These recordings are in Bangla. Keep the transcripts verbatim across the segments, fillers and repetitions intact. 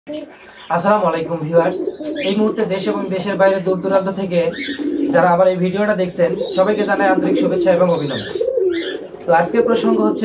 আসসালামু আলাইকুম ভিউয়ার্স, এই মুহূর্তে দেশ এবং দেশের বাইরে দূর দূরান্ত থেকে যারা আমার এই ভিডিওটা দেখছেন সবাইকে জানাই আন্তরিক শুভেচ্ছা এবং অভিনন্দন। তো আজকের প্রসঙ্গ হচ্ছে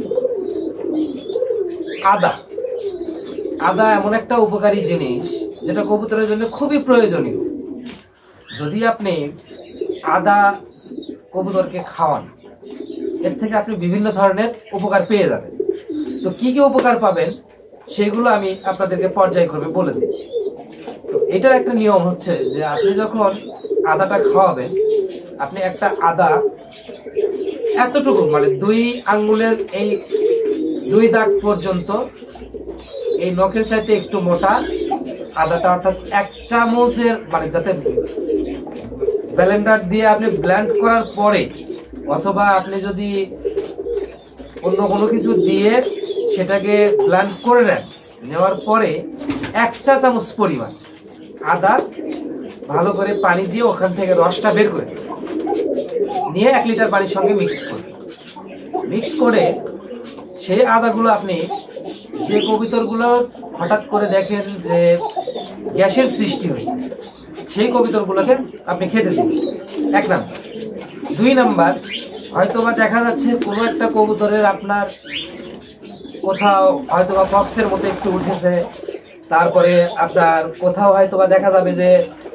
আদা। আদা এমন একটা উপকারী জিনিস যেটা কবুতরের জন্য খুবই প্রয়োজনীয়। যদি আপনি আদা কবুতরকে খাওয়ান, এর থেকে আপনি বিভিন্ন ধরনের উপকার পেয়ে যাবেন। তো কি কি উপকার পাবেন সেগুলো আমি আপনাদেরকে পর্যায়ক্রমে বলে দিচ্ছি। তো এটার একটা নিয়ম হচ্ছে যে আপনি যখন আদাটা খাওয়াবেন, আপনি একটা আদা এতটুকু মানে দুই আঙ্গুলের এই দুই দাগ পর্যন্ত এই নখের চাইতে একটু মোটা আদাটা, অর্থাৎ এক চামচের মানে যাতে ব্লেন্ডার দিয়ে আপনি ব্লেন্ড করার পরে অথবা আপনি যদি অন্য কোনো কিছু দিয়ে সেটাকে ব্লেন্ড করে নেন, নেওয়ার পরে এক চা চামচ পরিমাণ আদা ভালো করে পানি দিয়ে ওখান থেকে রসটা বের করে নিয়ে এক লিটার পানির সঙ্গে মিক্স করুন। মিক্স করে সেই আদাগুলো আপনি যে কবুতরগুলো হঠাৎ করে দেখেন যে গ্যাসের সৃষ্টি হয়েছে সেই কবুতরগুলোকে আপনি খেতে দিন, এক নাম্বার। দুই নাম্বার, হয়তোবা দেখা যাচ্ছে কোনো একটা কবুতরের আপনার কোথাও হয়তোবা পক্সের মতো একটু উঠেছে, তারপরে আপনার কোথাও হয়তোবা দেখা যাবে যে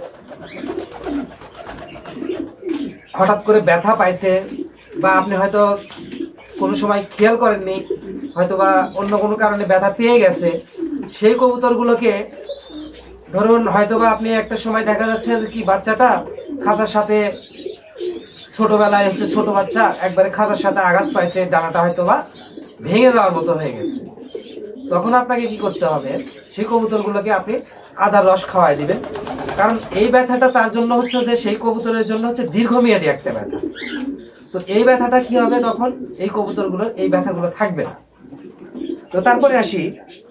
হঠাৎ করে ব্যথা পাইছে, বা আপনি হয়তো কোনো সময় খেয়াল করেননি, হয়তোবা অন্য কোনো কারণে ব্যথা পেয়ে গেছে। সেই কবুতরগুলোকে ধরুন হয়তোবা আপনি একটা সময় দেখা যাচ্ছে যে কি বাচ্চাটা খাঁচার সাথে ছোটবেলায় হচ্ছে ছোট বাচ্চা একবারে খাঁচার সাথে আঘাত পাইছে, ডানাটা হয়তোবা ভেঙে যাওয়ার মতো হয়ে গেছে। তখন আপনাকে কি করতে হবে, সেই কবুতরগুলোকে আপনি আদার রস খাওয়াই দিবেন। কারণ এই ব্যথাটা তার জন্য হচ্ছে যে সেই কবুতরের জন্য হচ্ছে দীর্ঘমেয়াদী একটা ব্যথা। তো এই ব্যথাটা কি হবে, তখন এই কবুতরগুলোর এই ব্যথাগুলো থাকবে না। তো তারপরে আসি,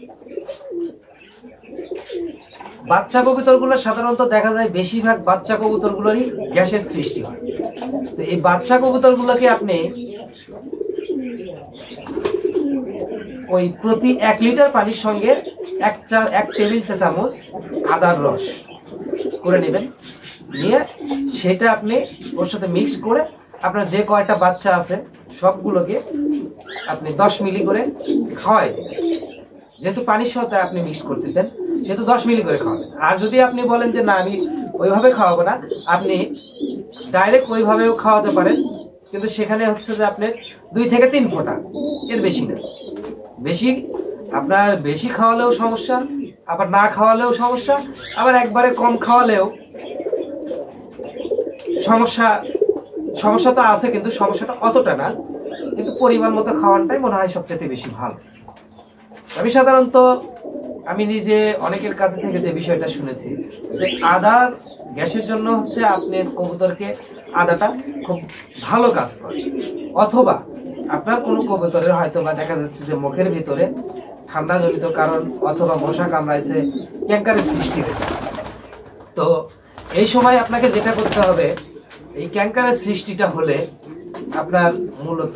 বাচ্চা কবুতরগুলো সাধারণত দেখা যায় বেশিরভাগ বাচ্চা কবুতরগুলোরই গ্যাসের সৃষ্টি হয়। তো এই বাচ্চা কবুতরগুলোকে আপনি ওই প্রতি এক লিটার পানির সঙ্গে এক চা এক টেবিল চা চামচ আদার রস করে নেবেন, নিয়ে সেটা আপনি ওর সাথে মিক্স করে আপনার যে কয়টা বাচ্চা আছে সবগুলোকে আপনি দশ মিলি করে খাওয়াই দেবেন। যেহেতু পানির সাথে আপনি মিক্স করতেছেন সেহেতু দশ মিলি করে খাওয়াবেন। আর যদি আপনি বলেন যে না আমি ওইভাবে খাওয়াবো না, আপনি ডাইরেক্ট ওইভাবেও খাওয়াতে পারেন, কিন্তু সেখানে হচ্ছে যে আপনার দুই থেকে তিন ফোঁটা, এর বেশি না। বেশি আপনার বেশি খাওয়ালেও সমস্যা, আবার না খাওয়ালেও সমস্যা, আবার একবারে কম খাওয়ালেও সমস্যা। সমস্যা তো আছে কিন্তু সমস্যাটা অতটা না, কিন্তু পরিমাণ মতো খাওয়ানোটাই মনে হয় সবচেয়ে বেশি ভালো। আমি সাধারণত আমি নিজে অনেকের কাছে থেকে যে বিষয়টা শুনেছি যে আদার গ্যাসের জন্য হচ্ছে আপনার কবুতরকে আদাটা খুব ভালো কাজ করে। অথবা আপনার কোনো কবুতরের হয়তো বা দেখা যাচ্ছে যে মুখের ভিতরে ঠান্ডাজনিত কারণ অথবা মশা কামড়াইছে, ক্যাঙ্কারের সৃষ্টি হয়েছে। তো এই সময় আপনাকে যেটা করতে হবে, এই ক্যাঙ্কারের সৃষ্টিটা হলে আপনার মূলত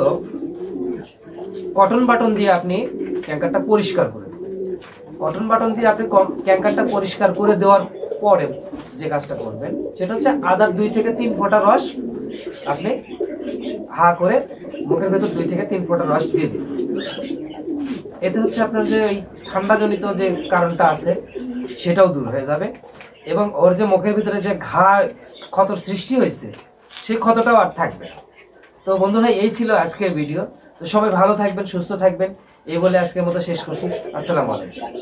কটন বাটন দিয়ে আপনি ক্যাঙ্কারটা পরিষ্কার করে কটন বাটন দিয়ে আপনি ক্যাঙ্কারটা পরিষ্কার করে দেওয়ার পরে যে কাজটা করবেন সেটা হচ্ছে আদার দুই থেকে তিন ফোঁটা রস আপনি হা করে মুখের ভেতর দুই থেকে তিন ফোঁটা রস দিয়ে দিন। এতে হচ্ছে আপনার যে এই ঠান্ডাজনিত যে কারণটা আছে সেটাও দূর হয়ে যাবে, এবং ওর যে মুখের ভিতরে যে ঘা ক্ষতর সৃষ্টি হয়েছে সেই ক্ষতটাও আর থাকবে। তো বন্ধুরা, এই ছিল আজকের ভিডিও। তো সবাই ভালো থাকবেন, সুস্থ থাকবেন, এই বলে আজকের মতো শেষ করছি। আসসালামু আলাইকুম।